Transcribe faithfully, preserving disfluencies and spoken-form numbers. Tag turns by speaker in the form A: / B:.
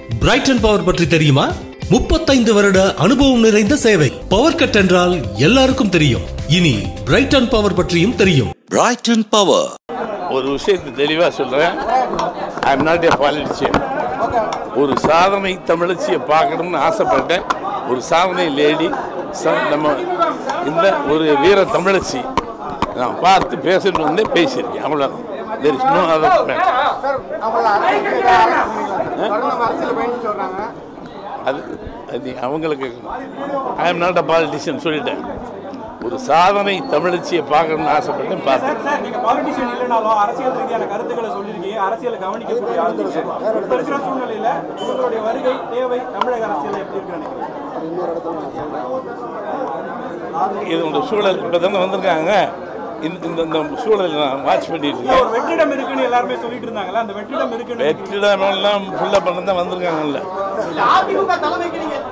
A: Brayton power பற்றி தெரியுமா? முப்பத்தைந்து வருட அனுபவம் நிறைந்த சேவை. பவர் கட் என்றால் எல்லாருக்கும் தெரியும். இனி பிரைட்டன் பவர் பற்றியும் தெரியும்.
B: பிரைட்டன் பவர்.
C: ஒரு விஷயத்தை தெளிவா சொல்றேன். I am not a politician. ஒரு சாதனை தமிழச்சியை பார்க்கணும்னு ஆசைப்பட்டேன். ஒரு சாதனை லேடி நம்ம இந்த ஒரு வீர தமிழச்சி நான் பார்த்து பேசிட்டு வந்து பேசியிருக்கேன். அவ்வளோதான். There is no other plan. அது அது அவங்களுக்கு I am not a politician சொல்லிட்டேன். ஒரு சாதனை தமிழச்சியை பார்க்கணும்னு ஆசைப்பட்டேன் பார்த்தேன்.
D: பாலிட்டிஷியன் இல்லைனாலும் அரசியல் ரீதியான கருத்துக்களை சொல்லியிருக்கீங்க. அரசியலை கவனிக்கக்கூடிய இருக்கிற சூழ்நிலையில உங்களுடைய வருகை தேவை தமிழக அரசியல் எப்படி இருக்கு?
C: இதோட சூழல் இப்போ தானே வந்திருக்காங்க. இந்த இந்த சூழல் நான் வாட்ச் பண்ணிட்டு இருக்கேன்.
D: ஒரு வெற்றிடம் இருக்குன்னு எல்லாருமே சொல்லிட்டு இருந்தாங்களா? அந்த வெற்றிடம் இருக்குன்னு
C: வெற்றிடம் எல்லாம் ஃபுல்லாக பண்ண தான் வந்திருக்காங்கல்ல.
D: அதிமுக தலைமைக்கு நீங்க